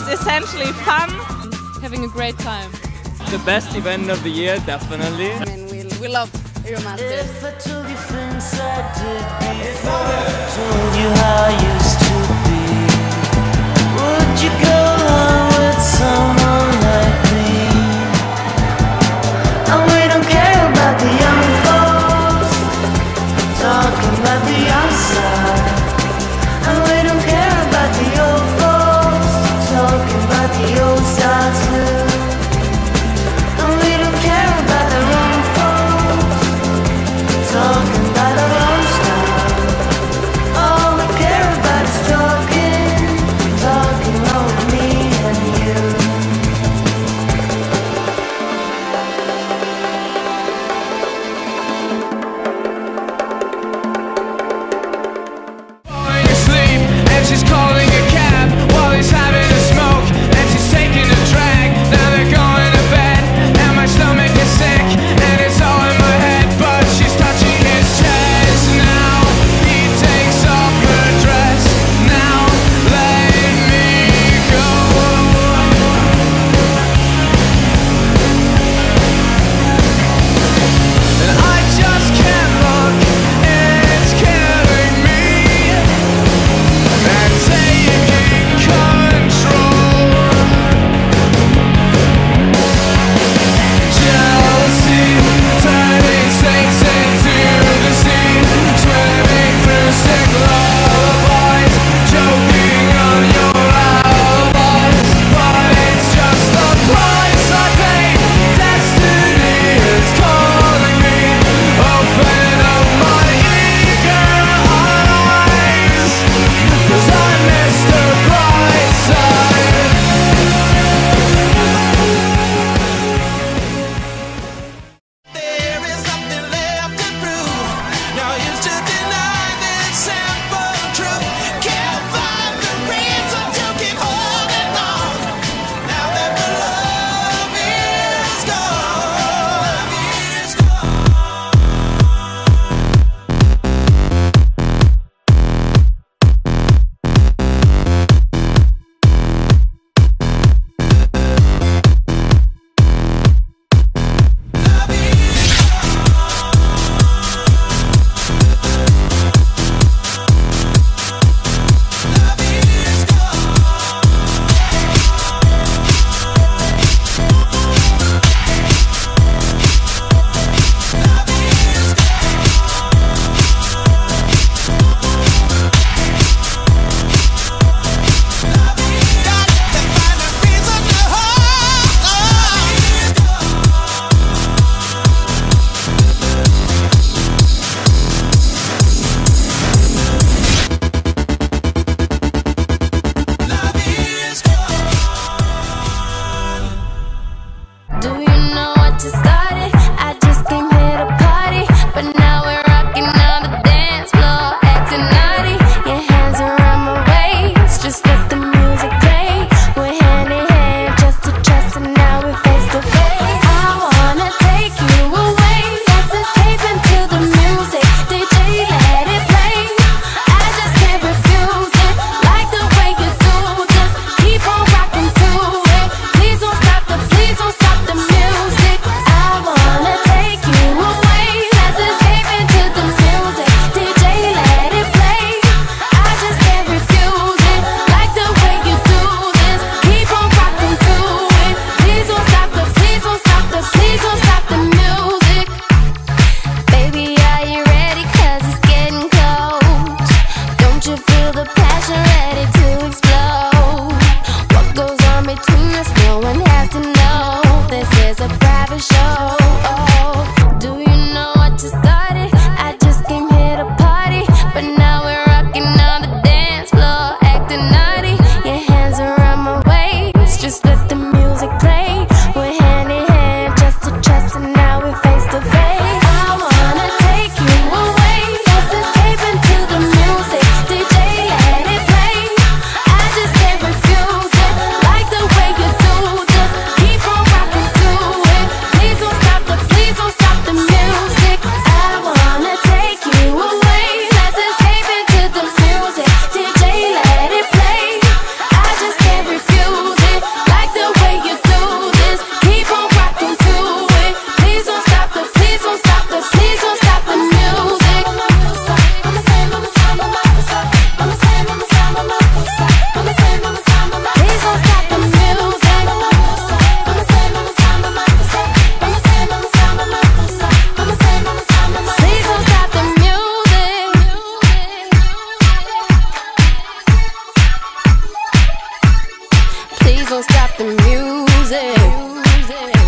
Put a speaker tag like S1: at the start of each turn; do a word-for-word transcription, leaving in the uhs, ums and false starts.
S1: essentially fun.
S2: Having a great time.
S3: The best event of the year, definitely.
S1: I mean, we, we love Euromasters.
S4: If I told you things I did before, told you how I used to be, would you go on with someone like me? And we don't care about the young folks talking about the outside, and we don't care about the old folks talking about the old style too. And we don't care about the wrong folks talking about our own style. All we care about is talking, talking over me.
S5: don't stop the music.